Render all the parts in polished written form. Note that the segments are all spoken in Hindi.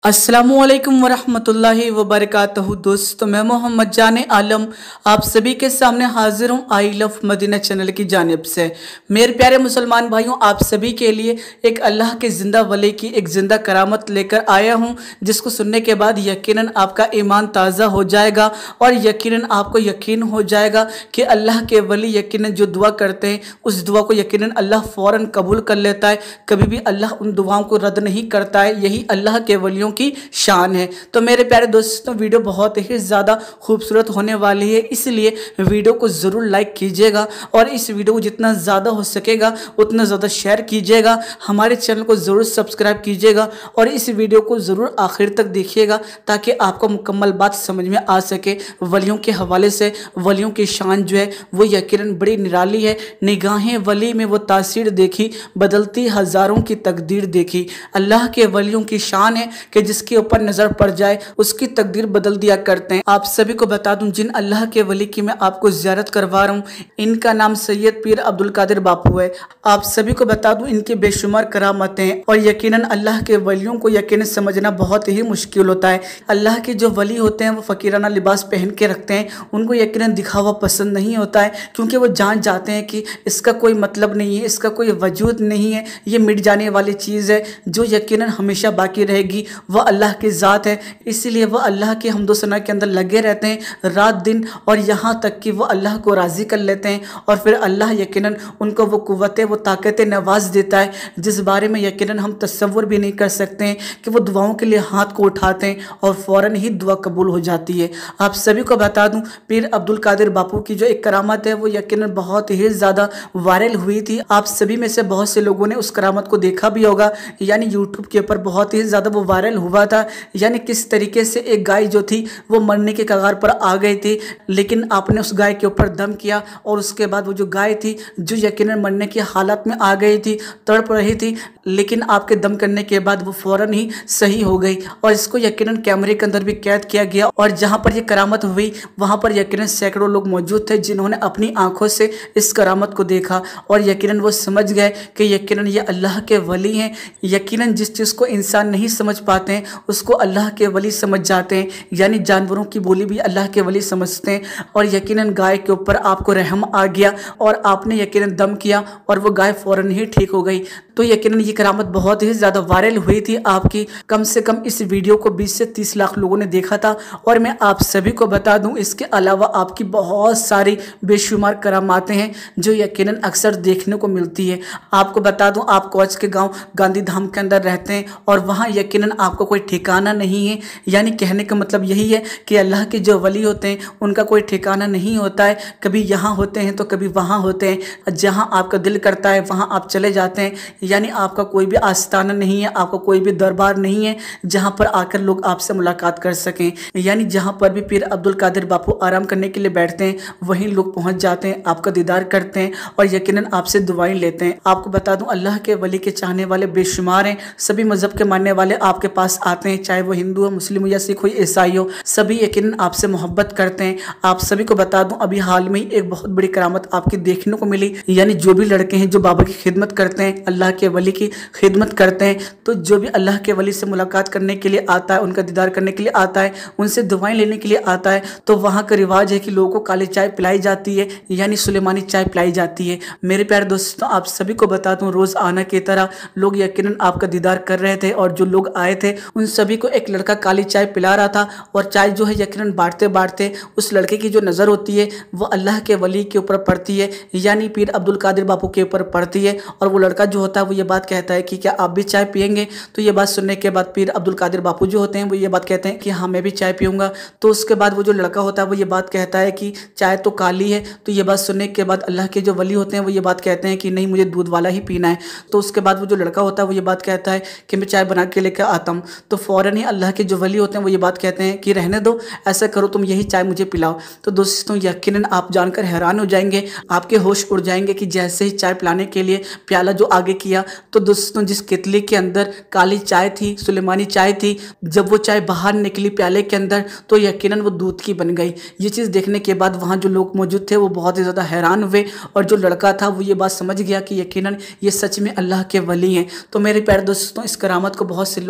अस्सलामुअलैकुम वरहमतुल्लाहि वबरकातुहू। दोस्तों, मैं मोहम्मद जाने आलम आप सभी के सामने हाजिर हूँ आई लव मदीना चैनल की जानिब से। मेरे प्यारे मुसलमान भाइयों, आप सभी के लिए एक अल्लाह के ज़िंदा वली की एक ज़िंदा करामत लेकर आया हूँ, जिसको सुनने के बाद यकीनन आपका ईमान ताज़ा हो जाएगा और यकीनन आपको यकीन हो जाएगा कि अल्लाह के वली यकीनन जो दुआ करते हैं उस दुआ को यकीनन अल्लाह फ़ौरन कबूल कर लेता है। कभी भी अल्लाह उन दुआओं को रद्द नहीं करता है। यही अल्लाह के वलियों की शान है। तो मेरे प्यारे दोस्तों, वीडियो बहुत ही ज़्यादा खूबसूरत होने वाली है, इसलिए वीडियो को ज़रूर लाइक कीजिएगा और इस वीडियो को जितना ज़्यादा हो सकेगा उतना ज़्यादा शेयर कीजिएगा। हमारे चैनल को ज़रूर सब्सक्राइब कीजिएगा और इस वीडियो को ज़रूर आखिर तक देखिएगा ताकि आपको मुकम्मल बात समझ में आ सके। वलियों के हवाले से वलियों की शान जो है वो यकीनन बड़ी निराली है। निगाहें वली में वो तासीर देखी, बदलती हज़ारों की तकदीर देखी। अल्लाह के वलियों की शान है कि जिसके ऊपर नजर पड़ जाए उसकी तकदीर बदल दिया करते हैं। आप सभी को बता दूं, जिन अल्लाह के वली की मैं आपको ज़ियारत करवा रहा हूं, इनका नाम सैयद पीर अब्दुल कादिर बापू है। आप सभी को बता दूं, इनके बेशुमार करामतें हैं और यकीनन अल्लाह के वलियों को यकीनन समझना बहुत ही मुश्किल होता है। अल्लाह के जो वली होते हैं वो फ़कीराना लिबास पहन के रखते हैं, उनको यकीनन दिखावा पसंद नहीं होता है, क्योंकि वो जान जाते हैं कि इसका कोई मतलब नहीं है, इसका कोई वजूद नहीं है, ये मिट जाने वाली चीज़ है। जो यकीनन हमेशा बाकी रहेगी वह अल्लाह की ज़ात है। इसीलिए वह अल्लाह के हम्दो सना के अंदर लगे रहते हैं रात दिन, और यहाँ तक कि वह अल्लाह को राज़ी कर लेते हैं और फिर अल्लाह यकीनन उनको वो क़ुव्वतें वो ताकतें नवाज देता है जिस बारे में यकीनन हम तसव्वुर भी नहीं कर सकते हैं कि वो दुआओं के लिए हाथ को उठाते हैं और फ़ौरन ही दुआ कबूल हो जाती है। आप सभी को बता दूँ, पीर अब्दुल कादिर बापू की जो एक करामत है वो यकीनन बहुत ही ज़्यादा वायरल हुई थी। आप सभी में से बहुत से लोगों ने उस करामत को देखा भी होगा, यानी यूट्यूब के ऊपर बहुत ही ज़्यादा वो वायरल हुआ था। यानी किस तरीके से एक गाय जो थी वो मरने के कगार पर आ गई थी, लेकिन आपने उस गाय के ऊपर दम किया और उसके बाद वो जो गाय थी जो यकीनन मरने की हालत में आ गई थी, तड़प रही थी, लेकिन आपके दम करने के बाद वो फ़ौरन ही सही हो गई और इसको यकीनन कैमरे के अंदर भी कैद किया गया। और जहाँ पर ये करामत हुई वहाँ पर यकीनन सैकड़ों लोग मौजूद थे जिन्होंने अपनी आंखों से इस करामत को देखा और यकीनन वो समझ गए कि यकीनन ये अल्लाह के वली हैं। यकीनन जिस चीज़ को इंसान नहीं समझ पाते हैं उसको अल्लाह के वली समझ जाते हैं, यानी जानवरों की बोली भी अल्लाह के वली समझते हैं। और यकीनन गाय के ऊपर आपको रहम आ गया और आपने यकीनन दम किया और वो गाय फ़ौरन ही ठीक हो गई। तो यकीनन ये करामत बहुत ही ज़्यादा वायरल हुई थी आपकी। कम से कम इस वीडियो को 20 से 30 लाख लोगों ने देखा था। और मैं आप सभी को बता दूं, इसके अलावा आपकी बहुत सारी बेशुमार करामातें हैं जो यकीनन अक्सर देखने को मिलती है। आपको बता दूं, आप कौच के गांव गांधी धाम के अंदर रहते हैं और वहाँ यकीनन आपको कोई ठिकाना नहीं है। यानी कहने का मतलब यही है कि अल्लाह के जो वली होते हैं उनका कोई ठिकाना नहीं होता है। कभी यहाँ होते हैं तो कभी वहाँ होते हैं, जहाँ आपका दिल करता है वहाँ आप चले जाते हैं। यानी आपका कोई भी आस्थाना नहीं है, आपका कोई भी दरबार नहीं है जहाँ पर आकर लोग आपसे मुलाकात कर सकें। यानी जहाँ पर भी पीर अब्दुल कादिर बापू आराम करने के लिए बैठते हैं वहीं लोग पहुँच जाते हैं, आपका दीदार करते हैं और यकीनन आपसे दुआएं लेते हैं। आपको बता दूं, अल्लाह के वली के चाहने वाले बेशुमार हैं। सभी मजहब के मानने वाले आपके पास आते हैं, चाहे वो हिंदू हो, मुस्लिम हो या सिख हो, ईसाई हो, सभी यकीनन आपसे मोहब्बत करते हैं। आप सभी को बता दूं, अभी हाल में ही एक बहुत बड़ी करामत आपकी देखने को मिली। यानी जो भी लड़के हैं जो बाबा की खिदमत करते हैं, अल्लाह के वली की खिदमत करते हैं, तो जो भी अल्लाह के वली से मुलाकात करने के लिए आता है, उनका दीदार करने के लिए आता है, उनसे दुआएं लेने के लिए आता है, तो वहाँ का रिवाज है कि लोगों को काली चाय पिलाई जाती है, यानी सुलेमानी चाय पिलाई जाती है। मेरे प्यारे दोस्तों, आप सभी को बता दूं, रोज़ आना की तरह लोग यकीनन आपका दीदार कर रहे थे और जो लोग आए थे उन सभी को एक लड़का काली चाय पिला रहा था। और चाय जो है यकीनन बांटते बांटते उस लड़के की जो नज़र होती है वो अल्लाह के वली के ऊपर पड़ती है, यानी पीर अब्दुल कादिर बापू के ऊपर पड़ती है। और वो लड़का जो होता है वो ये बात कहता है कि क्या आप भी चाय पियेंगे? तो ये बात सुनने के बाद पीर अब्दुल कादिर बापू जो होते हैं वो ये बात कहते हैं कि हाँ, मैं भी चाय पीऊँगा। तो उसके बाद वो जो लड़का होता है वो ये बात कहता है कि चाय तो काली है। तो ये बात सुनने के बाद अल्लाह के जो वली होते हैं वो ये बात कहते हैं कि नहीं, मुझे दूध वाला ही पीना है। तो उसके बाद वो जो लड़का होता है वो ये बात कहता है कि मैं चाय बना के लेकर आता हूँ। तो फ़ौरन ही अल्लाह के जो वली होते हैं वो ये बात कहते हैं कि रहने दो, ऐसा करो तुम यही चाय मुझे पिलाओ। तो दोस्तों, यकीनन आप जानकर हैरान हो जाएंगे, आपके होश उड़ जाएंगे कि जैसे ही चाय पिलाने के लिए प्याला जो आगे किया, तो दोस्तों जिस केतली के अंदर काली चाय थी, सुलेमानी चाय थी, जब वो चाय बाहर निकली प्याले के अंदर तो यकीनन वो दूध की बन गई। ये चीज़ देखने के बाद वहाँ जो लोग मौजूद थे वो बहुत ही ज़्यादा हैरान हुए और जो लड़का था वो ये बात समझ गया कि यकीनन ये सच में अल्लाह के वली हैं। तो मेरे प्यारे दोस्तों, इस करामत को बहुत से लोगों ने देखा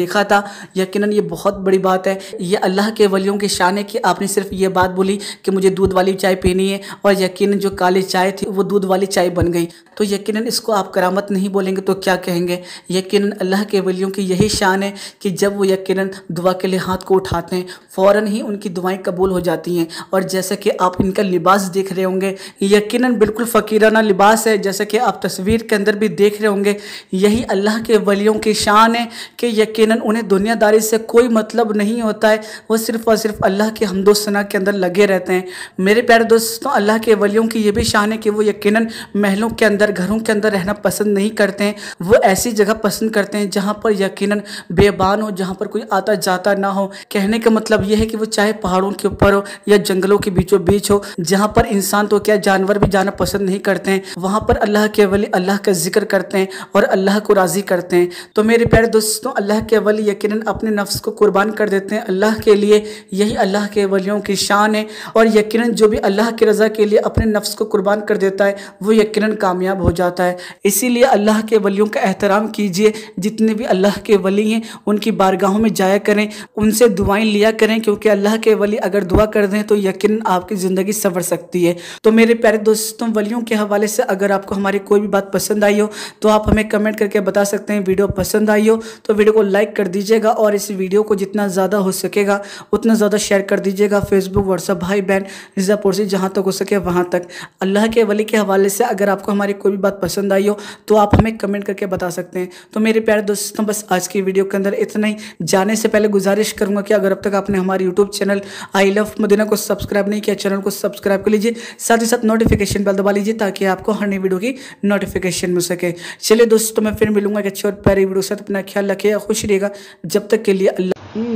देखा था। यकीनन ये बहुत बड़ी बात है। ये अल्लाह के वलियों की शान है कि आपने सिर्फ ये बात बोली कि मुझे दूध वाली चाय पीनी है और यकीनन जो काली चाय थी वो दूध वाली चाय बन गई। तो यकीनन इसको आप करामत नहीं बोलेंगे तो क्या कहेंगे। यकीनन अल्लाह के वलियों की यही शान है कि जब वो यकीनन दुआ के लिए हाथ को उठाते हैं फ़ौरन ही उनकी दुआएं कबूल हो जाती हैं। और जैसा कि आप इनका लिबास देख रहे होंगे, यकीनन बिल्कुल फ़कीराना लिबास है, जैसा कि आप तस्वीर के अंदर भी देख रहे होंगे। यही अल्लाह के वलियों की शान है कि यकीनन उन्हें दुनियादारी से कोई मतलब नहीं होता है। वो सिर्फ़ और सिर्फ अल्लाह के हम्दो सना के अंदर लगे रहते हैं। मेरे प्यारे दोस्तों, अल्लाह के वलियों की ये भी शान है कि वो यकीनन महलों के अंदर, घरों के अंदर रहना पसंद नहीं करते हैं। वो ऐसी जगह पसंद करते हैं जहाँ पर यकीनन बेबान हो, जहाँ पर कोई आता जाता ना हो। कहने का मतलब यह है कि वो चाहे पहाड़ों के ऊपर हो या जंगलों के बीचों बीच हो, जहाँ पर इंसान तो क्या जानवर भी जाना पसंद नहीं करते हैं, वहाँ पर अल्लाह के वली अल्लाह का जिक्र करते हैं और अल्लाह को राज़ी करते हैं। तो मेरे प्यारे दोस्तों, अल्लाह के वली यकीनन अपने नफ्स को कुर्बान कर देते हैं अल्लाह के लिए। यही अल्लाह के वलियों की शान है। और यकीनन जो भी अल्लाह की रज़ा के लिए अपने नफ्स को कुर्बान कर देता है वो यकीनन कामयाब हो जाता है। इसीलिए अल्लाह के वलियों का एहतराम कीजिए। जितने भी अल्लाह के वली हैं उनकी बारगाहों में जाया करें, उनसे दुआएं लिया करें, क्योंकि अल्लाह के वली अगर दुआ कर दें तो यकीनन आपकी ज़िंदगी संवर सकती है। तो मेरे प्यारे दोस्तों, वलियों के हवाले से अगर आपको हमारी कोई भी बात पसंद आई हो तो आप हमें कमेंट करके बता सकते हैं। वीडियो पसंद आई हो तो वीडियो को लाइक कर दीजिएगा और इस वीडियो को जितना ज़्यादा हो सकेगा उतना ज़्यादा शेयर कर दीजिएगा। फेसबुक, व्हाट्सएप, भाई बहन, रिज़ा पड़ोसी, जहाँ तक हो सके वहाँ तक। अल्लाह के वली के हवाले से अगर आपको हमारी कोई भी बात पसंद आई हो तो आप हमें कमेंट करके बता सकते हैं। तो मेरे प्यारे दोस्तों, बस आज की वीडियो के अंदर इतना ही। जाने से पहले गुजारिश करूंगा कि अगर अब तक आपने हमारे YouTube channel I love Madina को सब्सक्राइब नहीं किया, चैनल को सब्सक्राइब कर लीजिए, साथ ही साथ नोटिफिकेशन बेल दबा लीजिए ताकि आपको हर नई वीडियो की नोटिफिकेशन मिल सके। चलिए दोस्तों, मैं फिर मिलूंगा एक अच्छी और प्यारी वीडियो के साथ। अपना ख्याल रखिएगा, खुश रहिएगा। जब तक के लिए अल्लाह।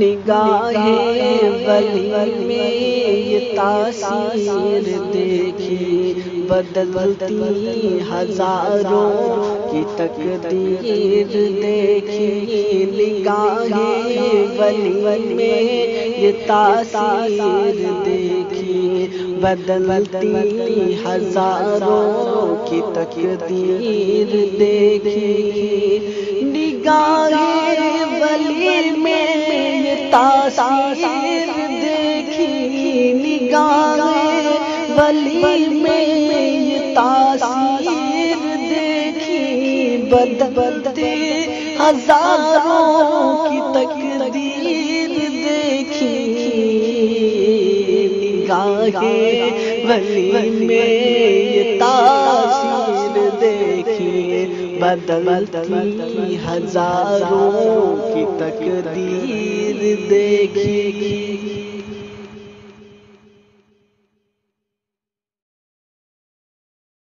निगाहे वली में ये तासीर देखी, बदलती हजारों की तकदीर देखी। निगाहे वली में ये तासीर देखी, बदलती हजारों की तकदीर देखी। निगाहे वली में ये तासीर देखी, निगाहे वली में ये तासीर देखी, बदलते हजारों की तकदीर देखी। निगाहे वली में ये तासीर देखी, बदलती हजारों की तकदीर देखी।